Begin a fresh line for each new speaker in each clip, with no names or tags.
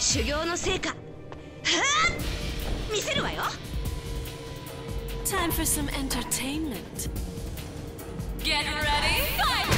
修行の成果。はあ、見せるわよ。
Time for some entertainment. Get ready, fight!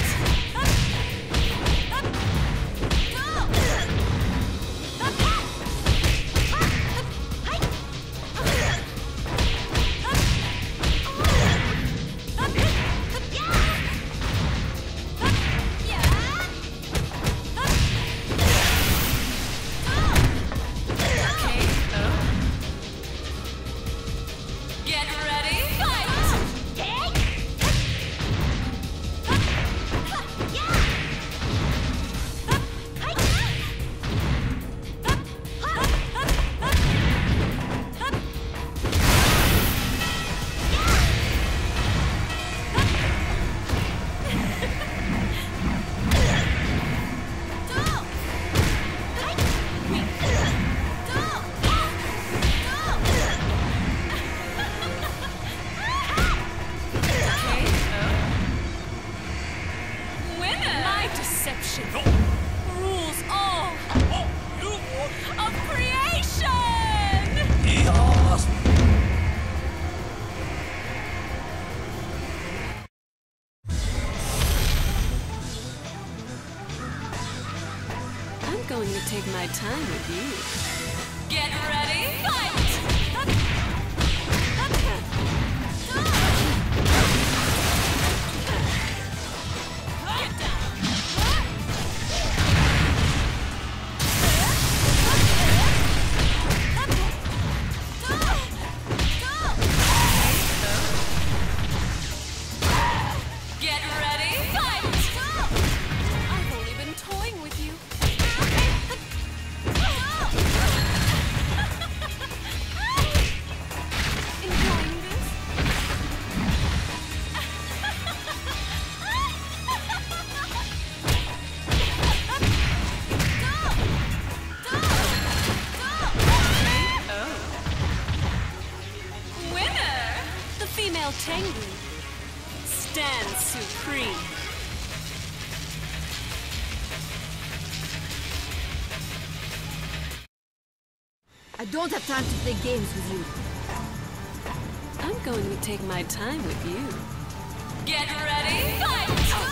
Rules all of creation! I'm going to take my time with you. Get ready, fight! Tengu stands supreme.
I don't have time to play games with you.
I'm going to take my time with you. Get ready, fight!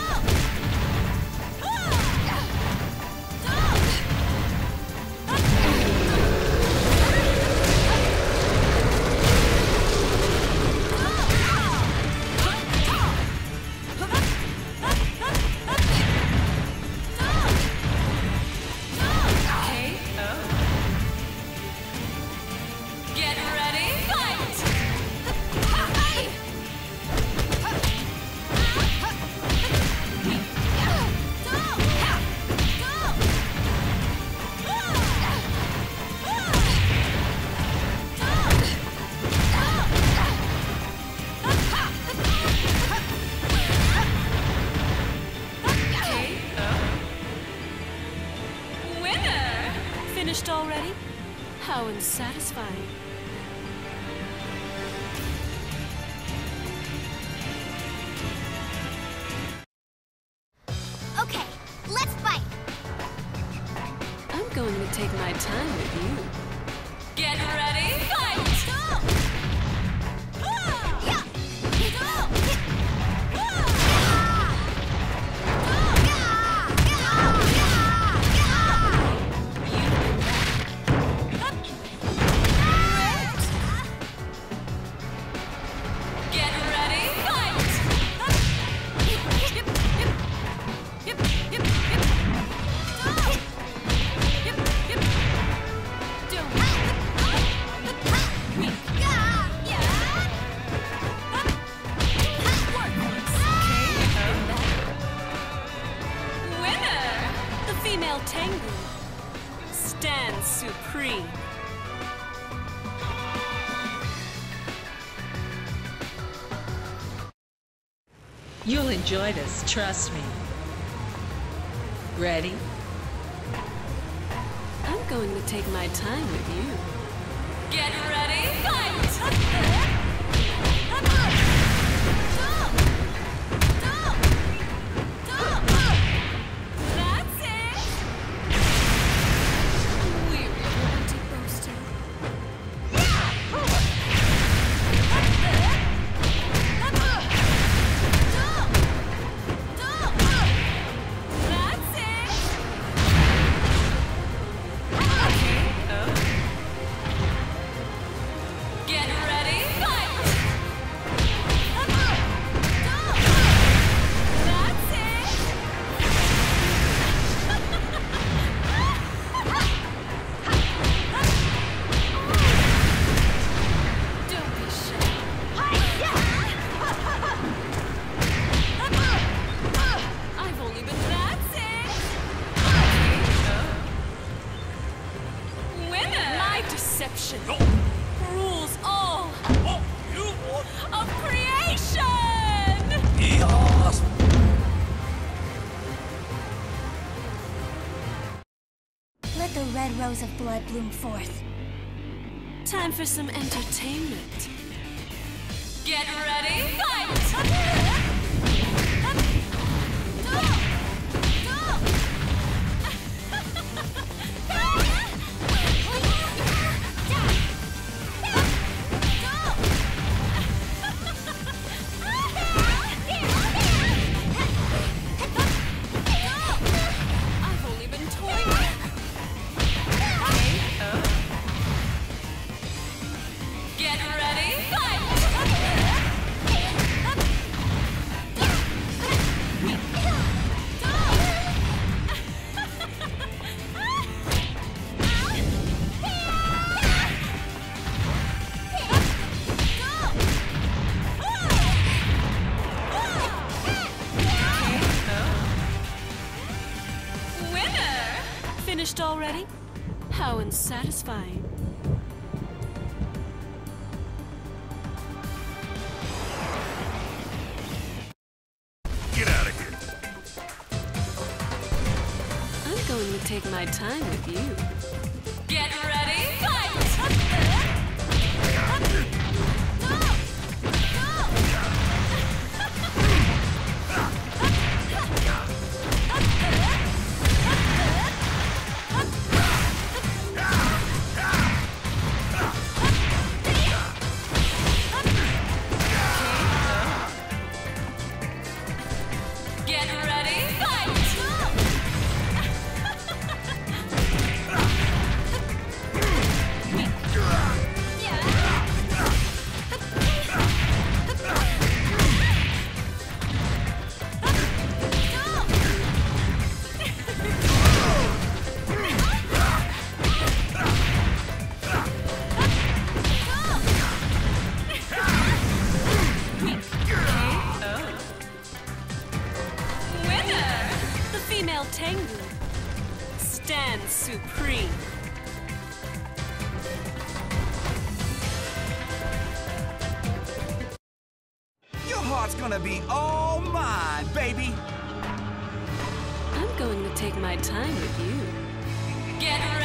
Finished already? How unsatisfying.
Okay, let's fight!
I'm going to take my time with you. Get ready, fight! Tengu stands supreme.
You'll enjoy this, trust me. Ready?
I'm going to take my time with you. Get ready, fight! That's it! Weary corruption rules all of creation!
Let the red rose of blood bloom forth.
Time for some entertainment. Get ready, fight! I've only been toying. Get ready, fight! Winner! Finished already? How unsatisfying.
Get out of here.
I'm going to take my time with you. Get ready, fight! Get ready, fight! Winner! The female Tengu stands supreme.
Your heart's gonna be all mine, baby.
I'm going to take my time with you. Get ready!